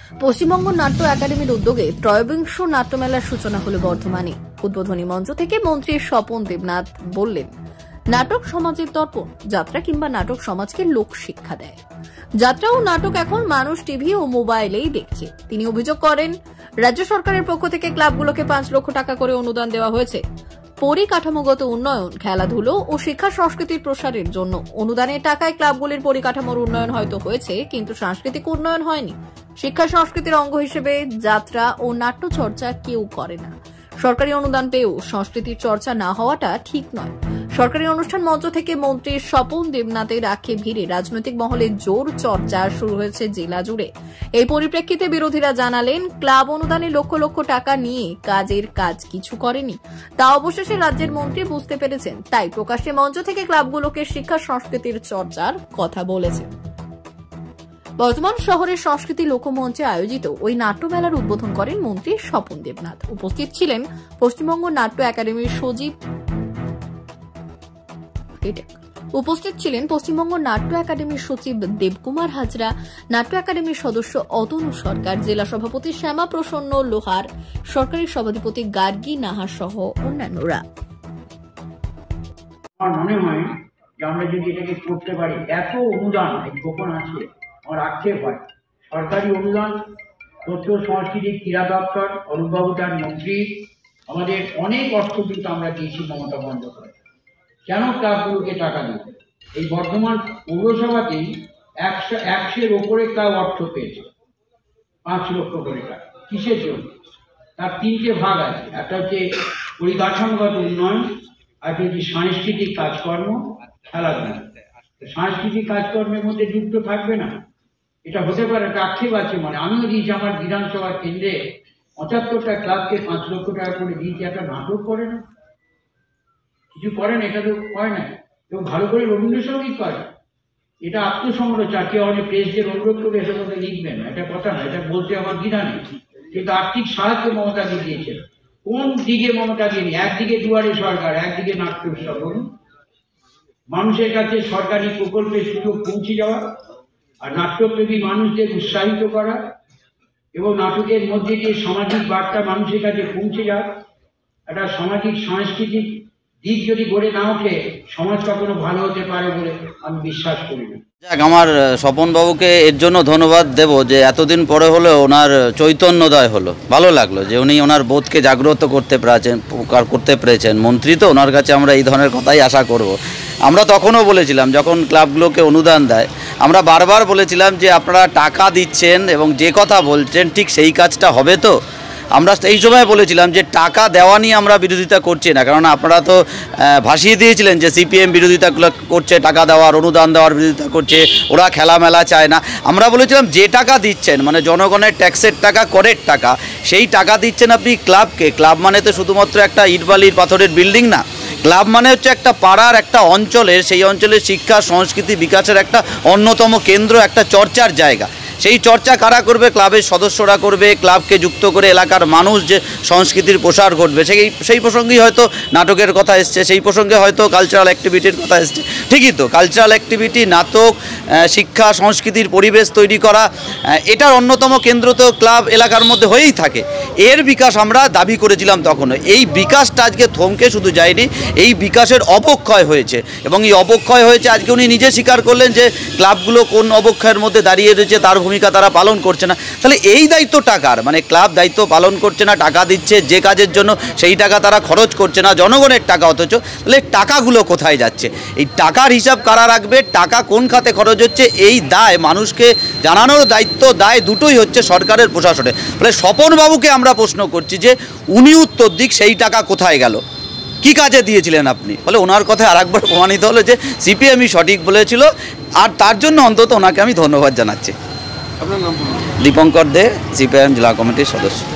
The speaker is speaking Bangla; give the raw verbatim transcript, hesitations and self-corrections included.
পশ্চিমবঙ্গ নাট্য একাডেমির উদ্যোগে ত্রয়োবিংশ নাট্যমেলার সূচনা হল বর্ধমানে। উদ্বোধনী মঞ্চ থেকে মন্ত্রী স্বপন দেবনাথ বললেন, নাটক সমাজের দর্পণ। যাত্রা কিংবা নাটক সমাজকে লোক শিক্ষা দেয়। যাত্রা ও নাটক এখন মানুষ টিভি ও মোবাইলেই দেখছে। তিনি অভিযোগ করেন, রাজ্য সরকারের পক্ষ থেকে ক্লাবগুলোকে পাঁচ লক্ষ টাকা করে অনুদান দেওয়া হয়েছে। পরিকাঠামোগত উন্নয়ন, খেলাধুলো ও শিক্ষা সংস্কৃতির প্রসারের জন্য অনুদানের টাকায় ক্লাবগুলির পরিকাঠামোর উন্নয়ন হয়তো হয়েছে, কিন্তু সাংস্কৃতিক উন্নয়ন হয়নি। শিক্ষা সংস্কৃতির অঙ্গ হিসেবে যাত্রা ও নাট্য চর্চা কেউ করে না। সরকারি অনুদান পেয়েও সংস্কৃতির চর্চা না হওয়াটা ঠিক নয়। সরকারি অনুষ্ঠান মঞ্চ থেকে মন্ত্রী স্বপন দেবনাথের আক্ষেপ ঘিরে রাজনৈতিক মহলে জোর চর্চা শুরু হয়েছে জেলা জুড়ে। এই পরিপ্রেক্ষিতে বিরোধীরা জানালেন, ক্লাব অনুদানে লক্ষ লক্ষ টাকা নিয়ে কাজের কাজ কিছু করেনি। তা অবশেষে রাজ্যের মন্ত্রী বুঝতে পেরেছেন, তাই প্রকাশ্যে মঞ্চ থেকে ক্লাবগুলোকে শিক্ষা সংস্কৃতির চর্চার কথা বলেছেন। বর্ধমান শহরের সংস্কৃতি লোকমঞ্চে আয়োজিত ওই নাট্যমেলার উদ্বোধন করেন মন্ত্রী স্বপন দেবনাথ। উপস্থিত ছিলেন পশ্চিমবঙ্গ নাট্য একাডেমির সচিব উপস্থিত ছিলেন পশ্চিমবঙ্গ নাট্য একাডেমির সচিব দেবকুমার হাজরা, নাট্য একাডেমির সদস্য অতনু সরকার, জেলা সভাপতি শ্যামা প্রসন্ন লোহার, সরকারি সভাধিপতি গার্গী নাহার সহ অন্যান্যরা। মনে হয় যে আমরা যদি এটাকে করতে পারি, এত অনুদান গোপন আছে, আমার আক্ষেপ হয়। সরকারি অনুদান, তথ্য সংস্কৃতি ক্রীড়া দপ্তর, অরূপবাবু তার মন্ত্রী, আমাদের অনেক অর্থ কিন্তু আমরা দিয়েছি মমতা বন্দ্যোপাধ্যায়। কেন ক্লাবগুলোকে টাকা দেবে? এই বর্ধমান পৌরসভাতেই একশো একশোর ওপরে ক্লাব অর্থ পেয়েছে, পাঁচ লক্ষ করে টাকা। কিসের জন্য? তার তিনটে ভাগ আছে। একটা হচ্ছে পরিকাঠামোগত উন্নয়ন, আর হচ্ছে সাংস্কৃতিক কাজকর্ম, খেলাধুলা। সাংস্কৃতিক কাজকর্মের মধ্যে যুক্ত থাকবে না, এটা হতে পারে। একটা আক্ষেপ আছে। মানে আমিও দিয়েছি আমার বিধানসভা কেন্দ্রে পঁচাত্তরটা ক্লাবকে পাঁচ লক্ষ টাকা করে দিয়েছি। একটা নাটক করে না, কিছু করে না, এটা তো হয় না। এবং ভালো করে রবীন্দ্রসঙ্গীত করে, এটা আত্মসমালোচনা। কেউ অনেক প্রেসদের অনুরোধ করে এটার মধ্যে লিখবেন না, এটা কথা না, এটা বলতে আমার দ্বিধা নেই। কিন্তু আর্থিক সাহায্য মমতা দিয়েছে। কোন দিকে মমতা দিয়ে? একদিকে দুয়ারে সরকার, একদিকে নাট্য উৎসব। বলুন, মানুষের কাছে সরকারি প্রকল্পের সুযোগ পৌঁছে যাওয়া, আর নাট্যপ্রেমী মানুষদের উৎসাহিত করা, এবং নাটকের মধ্যে দিয়ে সামাজিক বার্তা মানুষের কাছে পৌঁছে যাওয়া। একটা সামাজিক সাংস্কৃতিক দিক যদি গড়ে না ওঠে, সমাজ কখনো ভালো হতে পারে বলে আমি বিশ্বাস করি না। যাক, আমার স্বপন বাবুকে এর জন্য ধন্যবাদ দেব যে এতদিন পরে হলেও ওনার চৈতন্যদয় হলো। ভালো লাগলো যে উনি ওনার বোধকে জাগ্রত করতে পেরেছেন করতে পেরেছেন মন্ত্রী তো ওনার কাছে আমরা এই ধরনের কথাই আশা করব। আমরা তখনও বলেছিলাম, যখন ক্লাবগুলোকে অনুদান দেয়, আমরা বারবার বলেছিলাম যে আপনারা টাকা দিচ্ছেন এবং যে কথা বলছেন ঠিক সেই কাজটা হবে তো। আমরা এই সময় বলেছিলাম যে টাকা দেওয়া নিয়ে আমরা বিরোধিতা করছি না, কারণ আপনারা তো ভাসিয়ে দিয়েছিলেন যে সিপিএম বিরোধিতাগুলো করছে, টাকা দেওয়ার অনুদান দেওয়ার বিরোধিতা করছে, ওরা খেলামেলা চায় না। আমরা বলেছিলাম যে টাকা দিচ্ছেন, মানে জনগণের ট্যাক্সের টাকা, করের টাকা, সেই টাকা দিচ্ছেন আপনি ক্লাবকে। ক্লাব মানে তো শুধুমাত্র একটা ইটবালির পাথরের বিল্ডিং না। ক্লাব মানে হচ্ছে একটা পাড়ার, একটা অঞ্চলের, সেই অঞ্চলের শিক্ষা সংস্কৃতি বিকাশের একটা অন্যতম কেন্দ্র, একটা চর্চার জায়গা। সেই চর্চা কারা করবে? ক্লাবের সদস্যরা করবে। ক্লাবকে যুক্ত করে এলাকার মানুষ যে সংস্কৃতির প্রসার ঘটবে, সেই সেই প্রসঙ্গেই হয়তো নাটকের কথা এসছে, সেই প্রসঙ্গে হয়তো কালচারাল অ্যাক্টিভিটির কথা এসছে। ঠিকই তো, কালচারাল অ্যাক্টিভিটি, নাটক, শিক্ষা সংস্কৃতির পরিবেশ তৈরি করা, এটার অন্যতম কেন্দ্র তো ক্লাব এলাকার মধ্যে হয়েই থাকে। এর বিকাশ আমরা দাবি করেছিলাম তখনও। এই বিকাশটা আজকে থমকে শুধু যায়নি, এই বিকাশের অবক্ষয় হয়েছে, এবং এই অবক্ষয় হয়েছে আজকে উনি নিজে স্বীকার করলেন যে ক্লাবগুলো কোন অবক্ষয়ের মধ্যে দাঁড়িয়ে রয়েছে, তার ভূমিকা তারা পালন করছে না। তাহলে এই দায়িত্ব টাকার, মানে ক্লাব দায়িত্ব পালন করছে না, টাকা দিচ্ছে যে কাজের জন্য সেই টাকা তারা খরচ করছে না, জনগণের টাকা। অথচ তাহলে টাকাগুলো কোথায় যাচ্ছে? এই টাকার হিসাব কারা রাখবে? টাকা কোন খাতে খরচ হচ্ছে, এই দায় মানুষকে জানানোর দায়িত্ব, দায় দুটোই হচ্ছে সরকারের, প্রশাসনে। ফলে স্বপনবাবুকে আমরা প্রশ্ন করছি যে উনি উত্তর দিক, সেই টাকা কোথায় গেল, কি কাজে দিয়েছিলেন আপনি? ফলে ওনার কথায় আর একবার প্রমাণিত হলো যে সিপিএমই সঠিক বলেছিল, আর তার জন্য অন্তত ওনাকে আমি ধন্যবাদ জানাচ্ছি। আপনার নাম? দীপঙ্কর দে, সিপিএম জেলা কমিটির সদস্য।